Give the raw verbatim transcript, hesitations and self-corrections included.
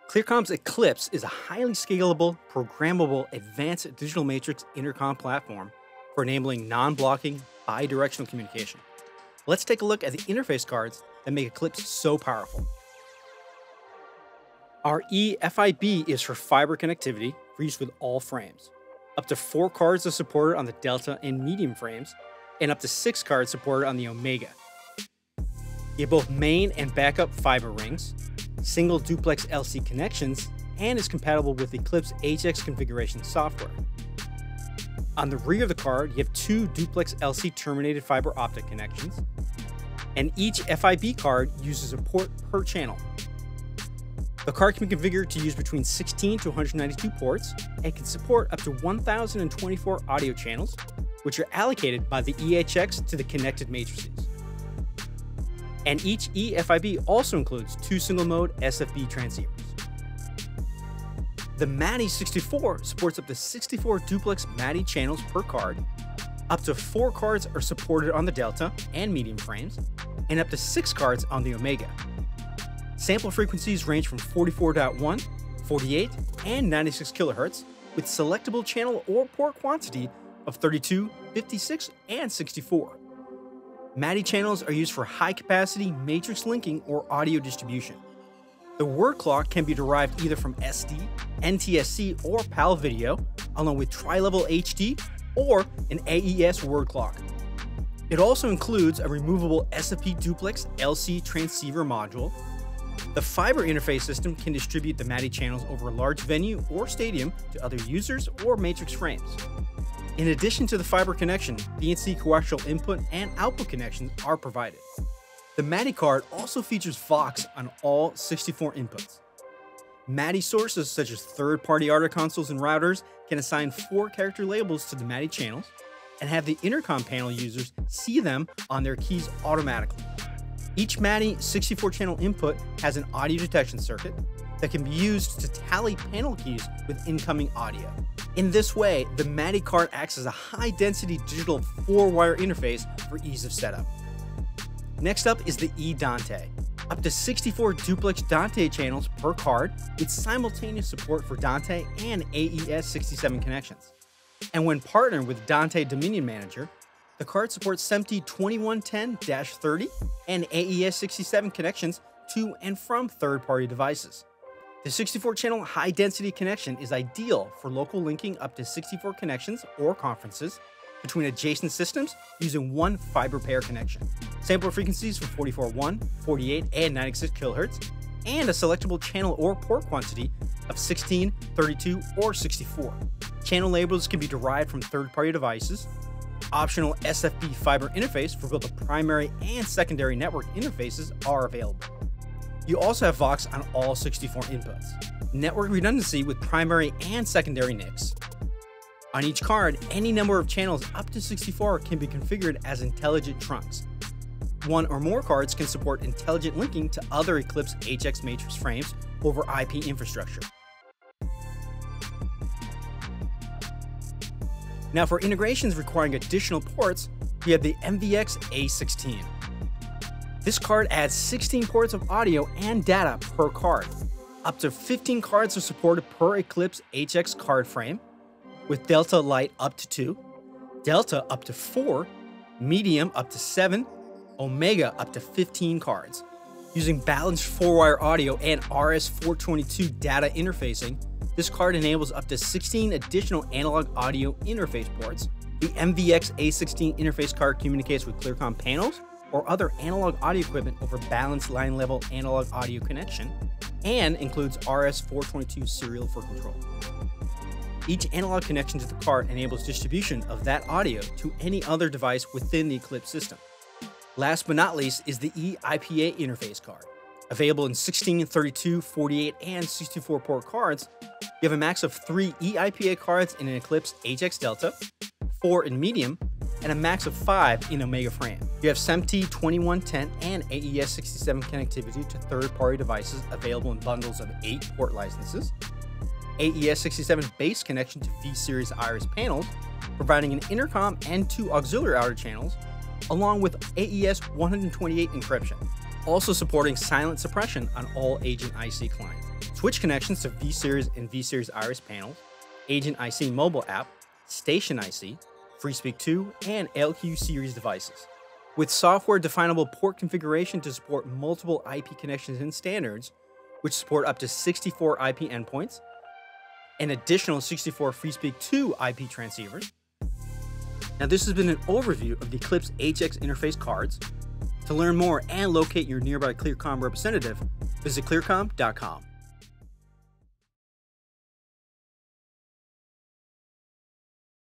Clearcom's Eclipse is a highly scalable, programmable, advanced digital matrix intercom platform for enabling non-blocking, bi-directional communication. Let's take a look at the interface cards that make Eclipse so powerful. Our E F I B is for fiber connectivity for use with all frames. Up to four cards are supported on the Delta and medium frames, and up to six cards supported on the Omega. You have both main and backup fiber rings, single duplex L C connections, and is compatible with Eclipse H X configuration software. On the rear of the card, you have two duplex L C terminated fiber optic connections, and each F I B card uses a port per channel. The card can be configured to use between sixteen to one hundred ninety-two ports and can support up to one thousand twenty-four audio channels, which are allocated by the E H X to the connected matrices. And each E F I B also includes two single-mode S F B transceivers. The MADI sixty-four supports up to sixty-four duplex MADI channels per card, up to four cards are supported on the Delta and medium frames, and up to six cards on the Omega. Sample frequencies range from forty-four point one, forty-eight, and ninety-six kilohertz, with selectable channel or port quantity of thirty-two, fifty-six, and sixty-four. MADI channels are used for high-capacity matrix linking or audio distribution. The word clock can be derived either from S D, N T S C, or PAL video, along with tri-level H D or an A E S word clock. It also includes a removable S F P duplex L C transceiver module. The fiber interface system can distribute the MADI channels over a large venue or stadium to other users or matrix frames. In addition to the fiber connection, B N C coaxial input and output connections are provided. The MADI card also features Vox on all sixty-four inputs. MADI sources such as third-party audio consoles and routers can assign four character labels to the MADI channels and have the Intercom panel users see them on their keys automatically. Each MADI sixty-four channel input has an audio detection circuit that can be used to tally panel keys with incoming audio. In this way, the MADI card acts as a high-density digital four-wire interface for ease of setup. Next up is the E-Dante. Up to sixty-four duplex Dante channels per card with simultaneous support for Dante and A E S sixty-seven connections. And when partnered with Dante Dominion Manager, the card supports S M P T E twenty-one ten dash thirty and A E S sixty-seven connections to and from third-party devices. The sixty-four channel high-density connection is ideal for local linking up to sixty-four connections or conferences between adjacent systems using one fiber pair connection. Sample frequencies for forty-four point one, forty-eight, and ninety-six kilohertz, and a selectable channel or port quantity of sixteen, thirty-two, or sixty-four. Channel labels can be derived from third-party devices. Optional S F B fiber interface for both the primary and secondary network interfaces are available. You also have Vox on all sixty-four inputs. Network redundancy with primary and secondary N I Cs. On each card, any number of channels up to sixty-four can be configured as intelligent trunks. One or more cards can support intelligent linking to other Eclipse H X matrix frames over I P infrastructure. Now for integrations requiring additional ports, we have the M V X A sixteen. This card adds sixteen ports of audio and data per card. Up to fifteen cards are supported per Eclipse H X card frame, with Delta Lite up to two, Delta up to four, Medium up to seven, Omega up to fifteen cards. Using balanced four-wire audio and R S four twenty-two data interfacing, this card enables up to sixteen additional analog audio interface ports. The M V X A sixteen interface card communicates with Clearcom panels or other analog audio equipment over balanced line-level analog audio connection, and includes R S four twenty-two serial for control. Each analog connection to the card enables distribution of that audio to any other device within the Eclipse system. Last but not least is the E I P A interface card. Available in sixteen, thirty-two, forty-eight, and sixty-four port cards, you have a max of three E I P A cards in an Eclipse H X Delta, four in Medium, and a max of five in Omega frame. You have S M P T E twenty-one ten and A E S sixty-seven connectivity to third-party devices available in bundles of eight port licenses, A E S sixty-seven base connection to V-Series Iris panels, providing an intercom and two auxiliary outer channels, along with A E S one twenty-eight encryption, also supporting silent suppression on all agent I C clients. switch connections to V-Series and V-Series Iris panels, Agent I C mobile app, Station I C, FreeSpeak two, and L Q series devices. With software-definable port configuration to support multiple I P connections and standards, which support up to sixty-four I P endpoints, an additional sixty-four FreeSpeak two I P transceivers. Now this has been an overview of the Eclipse H X interface cards. To learn more and locate your nearby ClearCom representative, visit clearcom dot com.